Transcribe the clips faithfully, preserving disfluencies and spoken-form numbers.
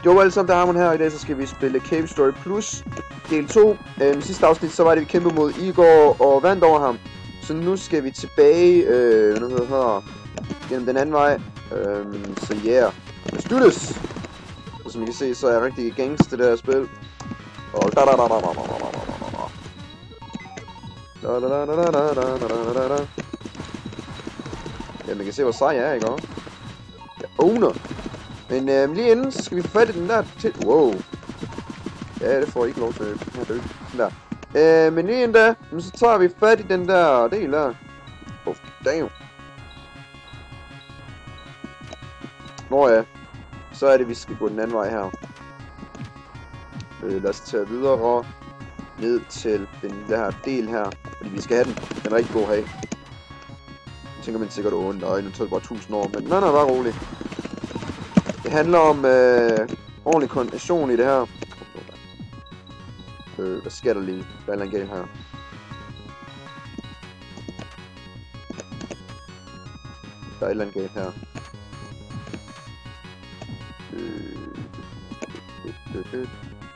Jo, alle sammen, der har man her i dag, så skal vi spille Cave Story Plus del to. Øhm, sidste afsnit, så var det, vi kæmpede mod Igor og vandt over ham. Så nu skal vi tilbage, øh, hvad hedder her, gennem den anden vej. Øhm, så ja, yeah. Let's do this! Og som I kan se, så er jeg rigtig gangster det der spil. Og da da da da da da da da da da da da da da da. Ja, man kan se, hvor sej jeg er, ikke også? Jeg owner! Men øh, lige inden, så skal vi få fat i den der til... Wow. Ja, det får jeg ikke lov til at dø. Den der. Øh, men lige inden da, så tager vi fat i den der del der. Oh, damn. Nå ja. Så er det, vi skal gå den anden vej her. Øh, lad os tage videre ned til den der del her. Fordi vi skal have den. Den er rigtig god at have. Jeg tænker man sikkert ondt, og eventuelt bare tusind år. Men nej, nej, bare roligt. Det handler om øh, ordentlig koordination i det her. Øh, hvad sker der lige? Hvad er der galt her? Der er et eller andet galt her. Øh, øh, øh.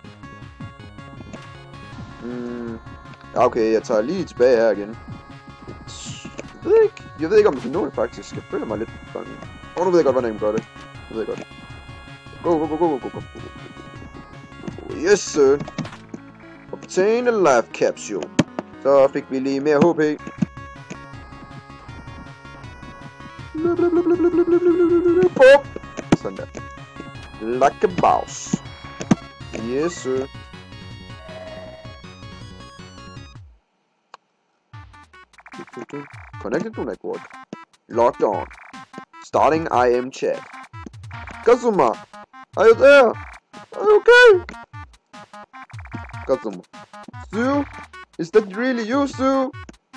Mm. Ja, okay, jeg tager lige tilbage her igen. Jeg ved ikke, jeg ved ikke om jeg kan nå det faktisk. Jeg føler mig lidt bange. Åh, oh, nu ved jeg godt, hvordan jeg kan gøre det. Jeg ved godt. Go, go, go, go, go, go, go. Yes, sir. Obtain a life capsule. Så fik vi lige mere H P. Pop. Sådan der. Like a boss. Yes, sir. Connected to network. Logged on. Starting I M chat. Kazuma, are you there? Are you okay? Kazuma. Sue? Is that really you, Sue?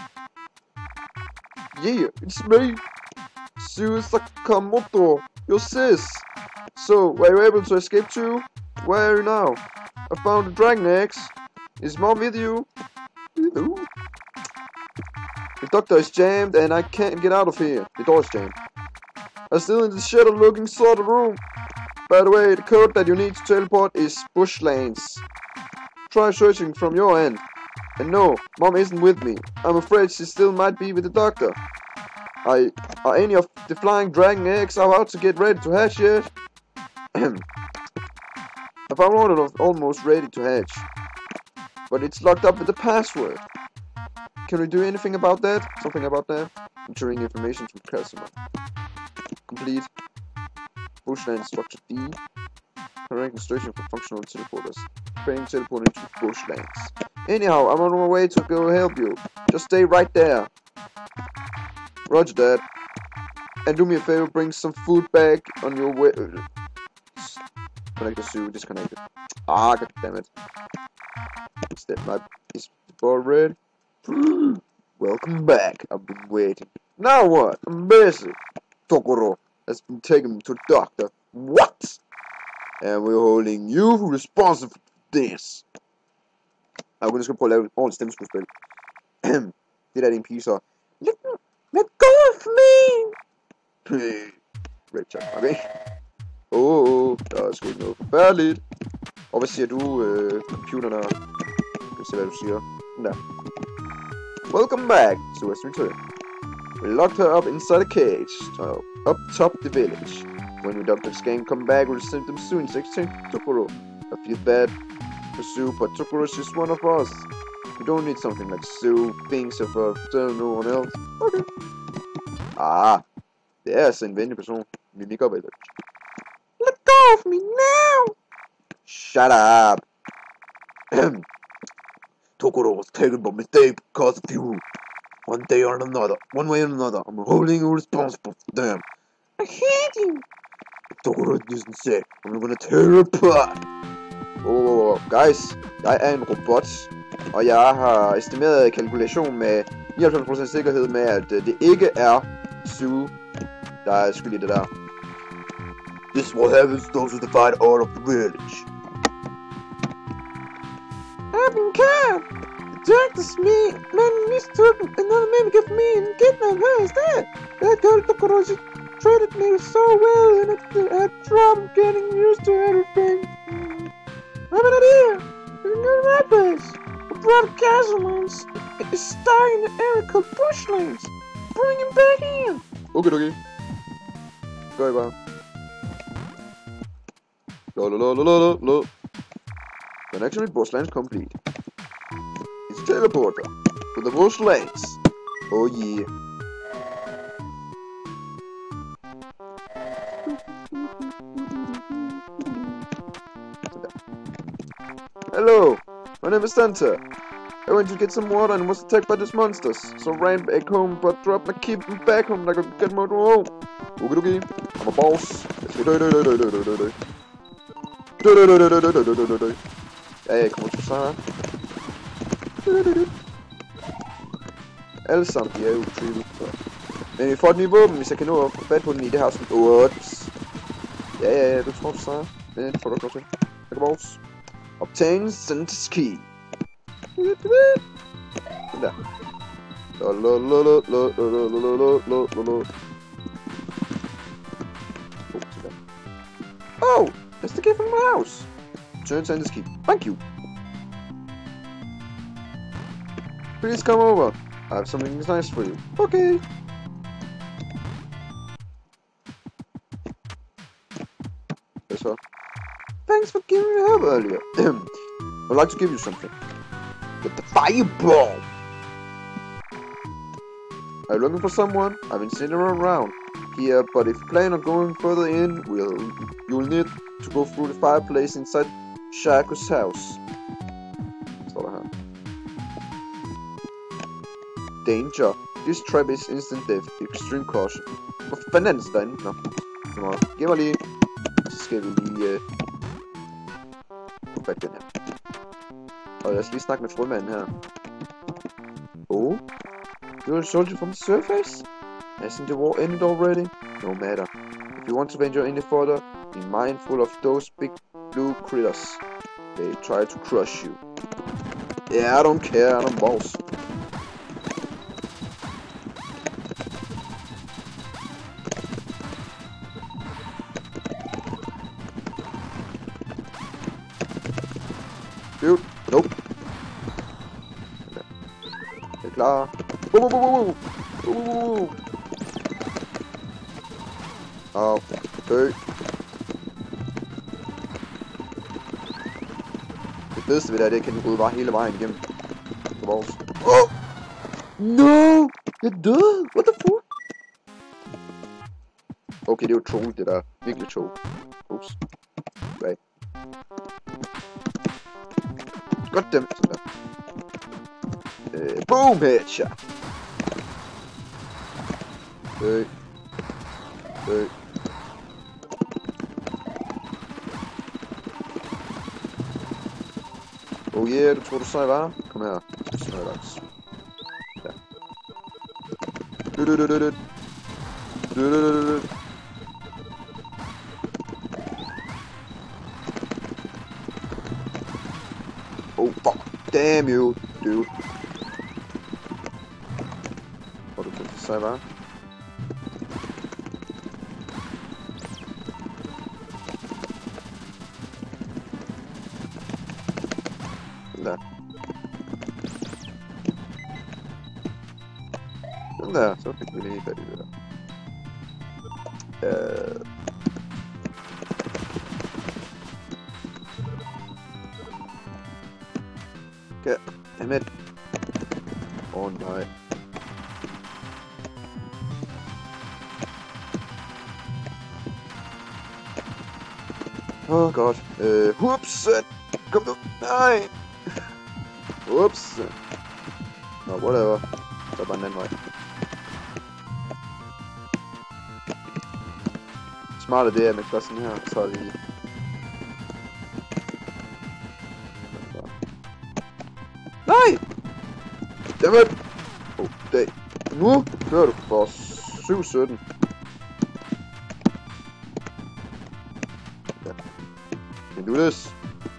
Yeah, it's me. Sue Sakamoto, your sis. So, were you able to escape too? Where are you now? I found the dragon eggs. Is mom with you? Ooh. The doctor is jammed and I can't get out of here. The door is jammed. I'm still in the shadow looking sort of room. By the way, the code that you need to teleport is bushlands. Try searching from your end. And no, mom isn't with me. I'm afraid she still might be with the doctor. I, are any of the flying dragon eggs about to get ready to hatch yet? I found one of almost ready to hatch. But it's locked up with a password. Can we do anything about that? Something about that? Entering information from customer. Complete. Bushland structure D. Correct instruction for functional teleporters. Preparing teleporting to bushlands. Anyhow, I'm on my way to go help you. Just stay right there. Roger that. And do me a favor, bring some food back on your way. Connector Sue disconnected. Ah, god damn it. Is that my is the ball red? Welcome back. I've been waiting. Now what? I'm busy. Tokoro has been taken to the doctor. What? And we're holding you responsible for this. Jeg kunne skal prøve at lave et ordentligt stemmeskuespil. Det der er din pige så. Let, let go of me! Red chat, okay? Åh, oh, der er sket noget forfærdeligt. Og hvad siger du, øh, computeren der? Jeg kan se hvad du siger. Den der. Welcome back to West Return. We locked her up inside a cage, so up top the village. When we doctors gang come back, we'll send them soon to exchange Tokoro. I feel bad for Sue, but Tokoro's just one of us. We don't need something like Sue thinks of her, tell no one else. Okay. Ah, det er altså en venlig person. Mimik op eller. Let go of me now! Shut up! Tokoro was taken by mistake because of you. One day or another, one way or another, I'm holding you responsible for them. I hate you! Tokoro doesn't say, I'm gonna tear her apart. Oh, guys, jeg er en robot, og jeg har estimeret kalkulation med nioghalvfems procent sikkerhed med, at det ikke er Sue, der er skyld i det der. This is what happens to those who divide out of the village. I've been caught. The doctor's me, man mistook another mimic of me and kidnapped her instead. That girl Tokoro, she treated me so well and I had trouble getting used to everything. brother Castleman's is stuck in the area called Bushlands. Bring him back here. Okay, okay. Gør I bare. Lalalala. Then actually Bushlands complete. It's a teleporter to the Bushlands. Oh yeah. Hello, my name is Santa. I went to get some water and was attacked by these monsters, so ran back home but dropped my key back home like I could get my home. Okay, okay, I'm a boss. Ja, jeg kommer til så. Alle sammen, de er jo trippet. Men vi får et nye våben, hvis jeg kan nå at få fat på den i det her sådan. Ups. Ja, ja, ja, du tror du så. Men det får du godt til. Jeg kan boss. Obtain Santa's key. Den der. Oh, that's the key from my house. Turn Santa's key. Thank you. Please come over. I have something nice for you. Okay. That's all. Thanks for giving me help earlier. I'd like to give you something. With the fireball! Are you looking for someone? I've been sitting around here, but if you plan on going further in, we'll, you'll need to go through the fireplace inside Shaco's house. Står der her. Danger. This trap is instant death. Extreme caution. Hvor fanden er den derinde? Nå. Det må jeg. Giv mig lige. Så skal vi lige... Uh... få fat den her. Og lad os lige snakke med frømanden her. Oh? You're a soldier from the surface? Hasn't the war ended already? No matter. If you want to venture any further, be mindful of those big blue critters. They try to crush you. Yeah, I don't care, I'm a boss. Dude, nope. Det er klar. Woo, woo, woo, woo. Woo, woo, woo. Au, dø. Det fedeste ved det er, det kan den rydde bare hele vejen igennem. Oh! No! Jeg er død! What the fuck? Okay, det er jo troll, det der. Virkelig troll. Oops. Right. Goddammit, sådan der. Øh, boom, headshot! Dø. Dø. Oh yeah, du tror du sej var? Kom her. Snøjlaks. Ja. Du du du du du. Du du du du. Oh fuck. Damn you, dude. Hvor du tror du sej var? Der. Sådan der, så fik vi lige fat i det der. Øh... Okay, dammit. Åh oh, nej. Åh oh, godt. Øh, whoops! Kom nu! Nej! Whoops! Nå, no, whatever. Så bare en anden vej. Smart er det, at man gør sådan her, så er det... Nej! Dammit! Oh, dag. Nu kører du for syv sytten. Ja. Can do this.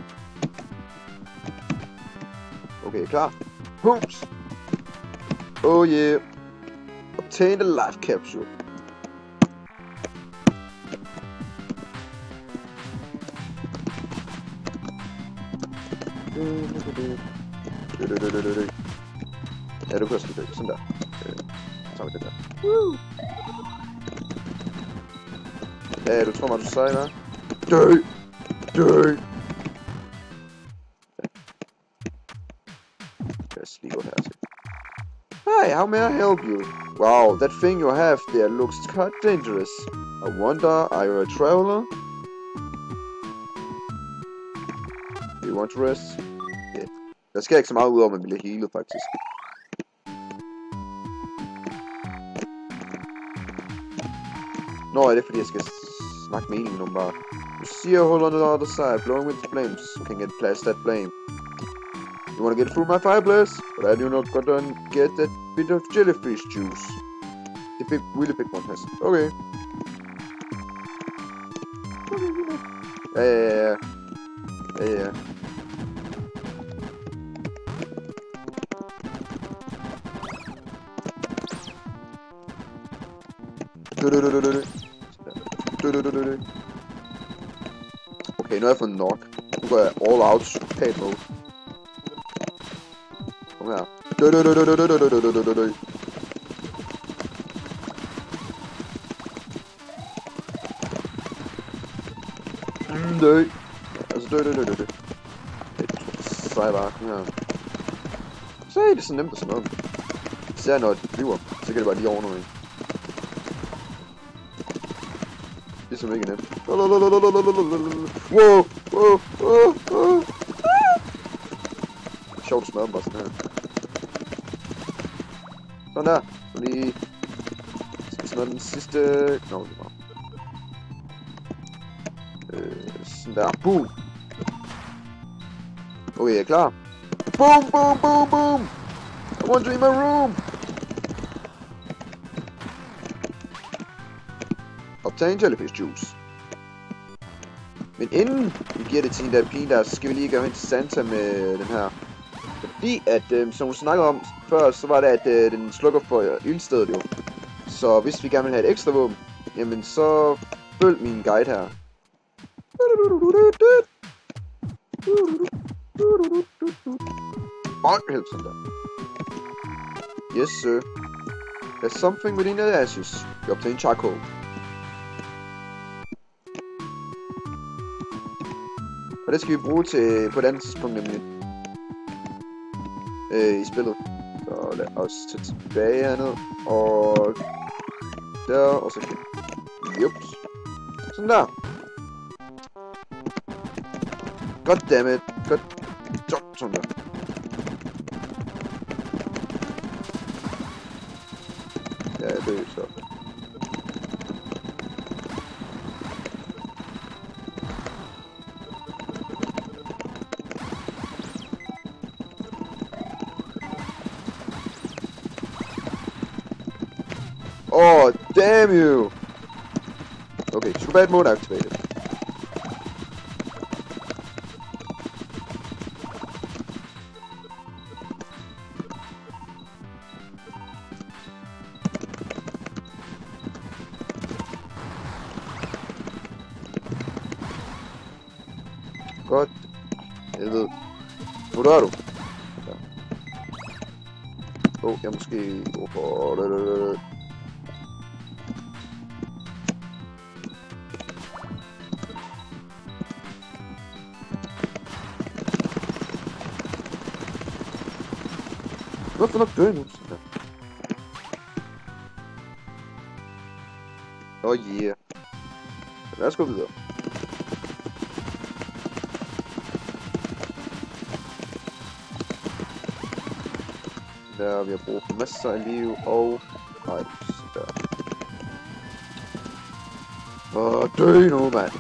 Okay, klar. Hoops! Oh yeah! Obtain the life capsule. Dø, dø, dø, dø, dø. Ja, du kan også dø. Sådan der. Øh, så tager vi den der. Woo! Ja, du tror mig, du sejler. Dø! Dø! Lad os lige gå her til. Hi, how may I help you? Wow, that thing you have there looks quite dangerous. I wonder, are you a traveler? Do you want to rest? Yeah. Der sker ikke så meget ud over, at man bliver healet, faktisk. Nå, er det fordi, jeg skal snakke med en om bare. You see a hole on the other side, blowing with the flames. You can get past that flame. You wanna get through my fireplace? But I do not gonna get that bit of jellyfish juice. The big, really big one has. Okay. Ja, ja, ja. Ja, ja. Okay, nu har jeg fået nok. Nu går jeg all out psykopat mode. Kom her. Dø, dø, dø, dø, dø, dø, dø, dø, dø, dø, dø. Mm, dø. Altså dø, dø, dø, dø, dø. Sej bare, kom her. Se, det er så nemt at sådan noget. Især når det flyver, så kan det bare lige over noget. Det er så mega nemt. Wow, wow, wow, wow. Sjovt at smadre dem bare sådan her. Sådan der. Så lige... Skal smadre den sidste... Nå, det var... Øh, sådan der. Boom! Okay, jeg er klar. Boom, boom, boom, boom! I want to in my room! Obtain jellyfish juice. Men inden vi giver det til en der pige der, så skal vi lige gå hen til Santa med den her. Fordi at, øh, som hun snakkede om før, så var det at øh, den slukker for øh, ildstedet jo. Så hvis vi gerne vil have et ekstra våben, jamen så følg min guide her. Åh, helt sådan der. Yes sir. There's something within the ashes. You obtain charcoal. Og det skal vi bruge til på et andet tidspunkt nemlig øh, i spillet. Så lad os tage tilbage herned og der og så jups. Sådan der. Goddammit. God. Sådan der. Ja, det er så. Oh, damn you! Okay, too bad mode activated. Godt. Helvede. Hvor er du? Åh, oh, jeg måske går for... Hvorfor nok dø nu? Åh, oh, yeah. Lad os gå videre. Der vi har brug for masser af liv og... Nej, der. Åh, dø nu, mand.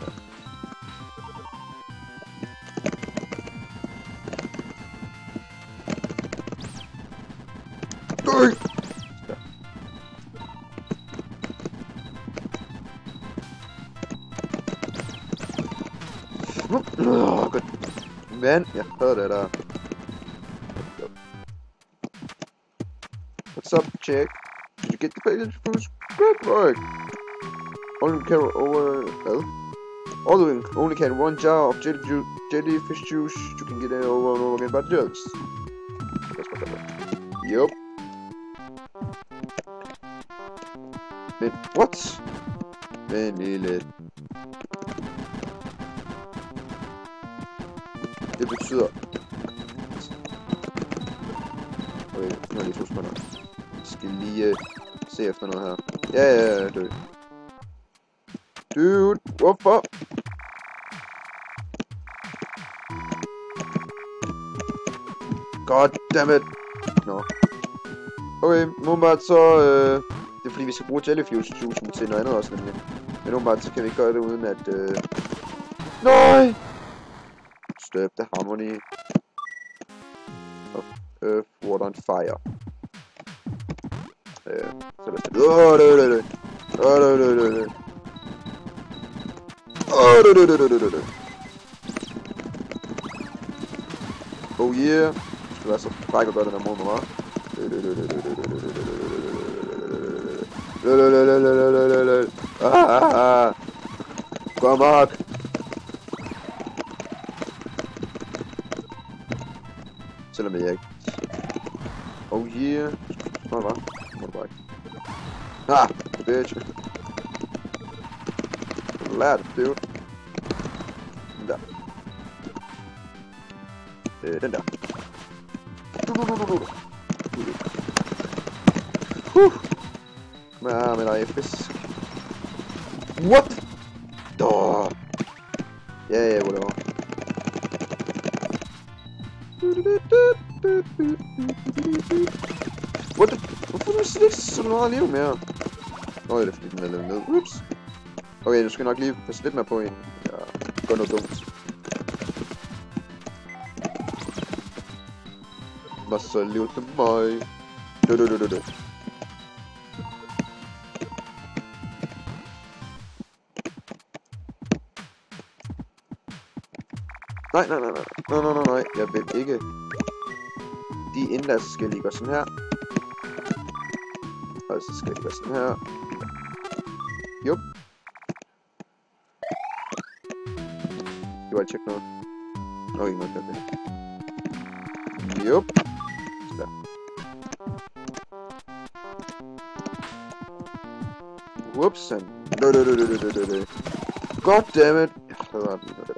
Dø! Der. Åh, godt. Men, jeg hørte det der. What's up, chick? Did you get the page first? Good work! Only can over... Well? Although only can one jar of jelly ju jellyfish juice, you can get it over and over again by jugs. Pas på, pas på. Yup. Men, what? Men lille. Det betyder... Okay, nu har jeg lige to sekunder. Jeg skal lige uh, se efter noget her. Ja, ja, ja, dø. Dude, hvorfor? God damn it. Nå. Okay, umiddelbart så... Øh, det er fordi, vi skal bruge Jellyfuse tusind til noget andet også, nemlig. Men umiddelbart så kan vi ikke gøre det uden at... Øh... Nej! Stop the harmony of earth, water and fire. Øh, så lad os det. Åh, det, det, det. Åh, det, det, det, det. Åh, det, det, det, det, det, det. Oh yeah. Det skal være så fræk at gøre den her måde, hva'? Ah, kom op. Selvom jeg ikke... Oh yeah. Nå, hva'? Må du bare ikke. Ah, bitch. Lad det, dude. Den der. Øh, den der. Huh. Kom her med dig, fisk. What? Åh. Ja, ja, whatever. What the? Hvorfor er der slet ikke så meget liv mere? Nå, det er fordi den er lavet ned. Ups. Okay, nu skal jeg nok lige passe lidt mere på en. Jeg gør noget dumt. Var så liv til mig. Du, du, du, du, du. Nej, nej, nej, nej, nej, nej, nej, nej, jeg vil ikke. De indlads skal lige gøre sådan her. Og så skal jeg gøre sådan her. Jup. Det var ikke tjekke noget. Nå, ikke noget, det. Jup. Sådan. Whoopsen. No, no, no, no, no, no, no. God damn it. Jeg hader lige noget det der.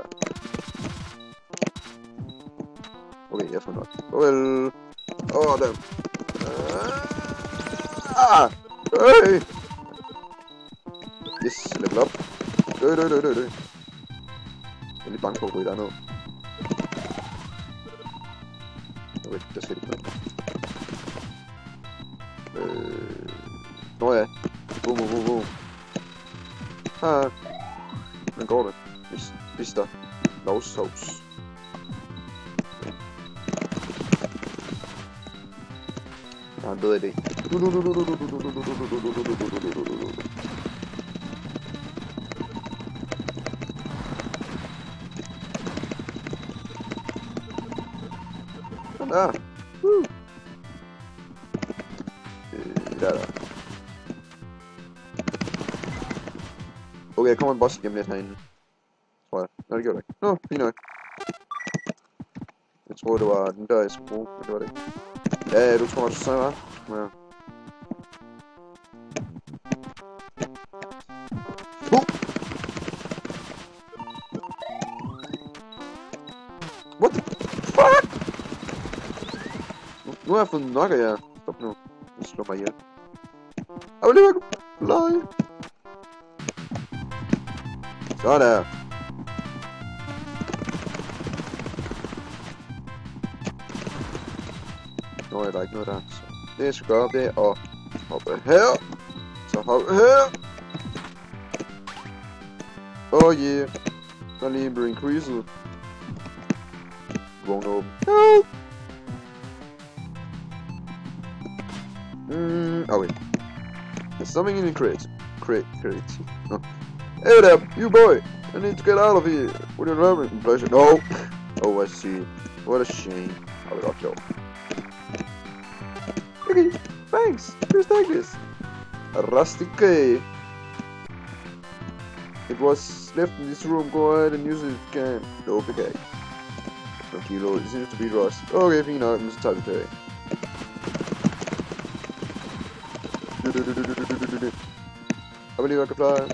Okay, jeg får nok. Well. Åh, oh, dem. Ah! Hey! Yes, level up. Dø, dø, dø, dø, dø. Jeg er lidt bange for at ryge derned. Okay, der skal ikke noget. Øh... Nå ja. Boom, boom, boom, boom. Ah. Hvordan går det? Hvis, hvis der... Lovsovs. Jeg har en bedre idé. Sådan der. Uh. Øh, der, der. Okay, jeg kommer en boss igennem lidt herinde. Tror jeg. Nej, det gjorde det ikke. Nå, fint nok. Jeg troede, det var den der, jeg skulle bruge, men det var det ikke. Ja, ja, du tror også, så var. Kom her. Uh. What the fuck? Nu, nu har jeg fået nok af jer. Stop nu. Jeg slår mig ihjel. Jeg vil ikke fly. Så der. Nå, er der ikke noget der. Så det jeg skal gøre, det er at hoppe her. Så hoppe her. Oh yeah. Der lige blevet increased. Won't open. Help! Mm, okay. There's something in the crate. Crate, crate. No. Hey there, you boy! I need to get out of here. With your driving pleasure. No! Oh, I see. What a shame. I will not go. Okay, thanks. Just like this. A rusty key. It was left in this room. Go ahead and use it if you can. Okay. No kilo, it seems to be rust. Okay, fint nok, men så tager vi tilbage. Har vi lige nok at pleje?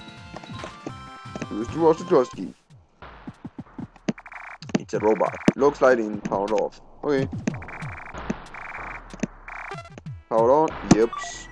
Hvis du også trust key. It's a robot. Looks lighting powered off. Okay. Powered on? Yeps.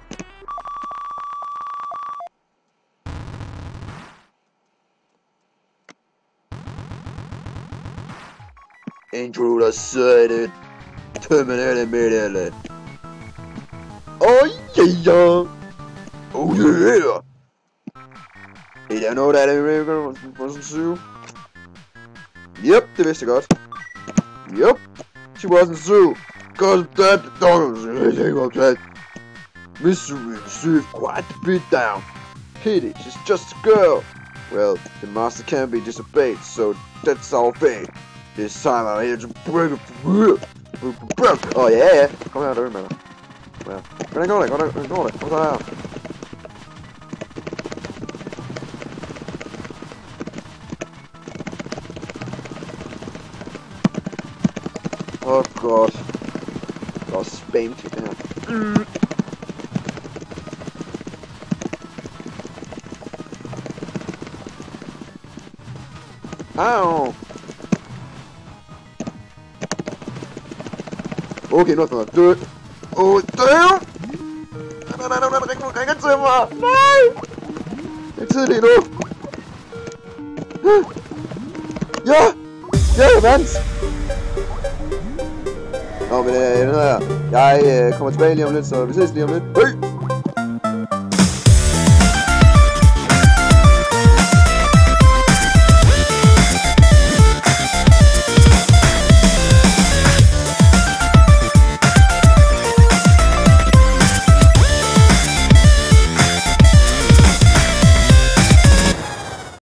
Intruder sighted. Terminal immediately. Oh yeah! Oh yeah! Hey, I know that American wasn't Sue. Yep, det vidste jeg godt. Yep, she wasn't Sue. Cause that dog was anything of that. Mystery received quite a beat down. Pity, she's just a girl. Well, the master can't be disobeyed, so that's our fate. This time I'm here to break it. Oh yeah, yeah. Kom her, der med dig. Ja. Hvordan går det? Hvordan går det? Kom så her. Oh god. Der er spam til det her. Mm. Au! Okay, nu er jeg død. Åh, oh, død! Nej, nej, nej, nej, nej, nej, ringer til mig! Nej! Det er tidligt nu! Ja! Ja, jeg vandt! Nå, men øh, jeg, jeg kommer tilbage lige om lidt, så vi ses lige om lidt. Hej!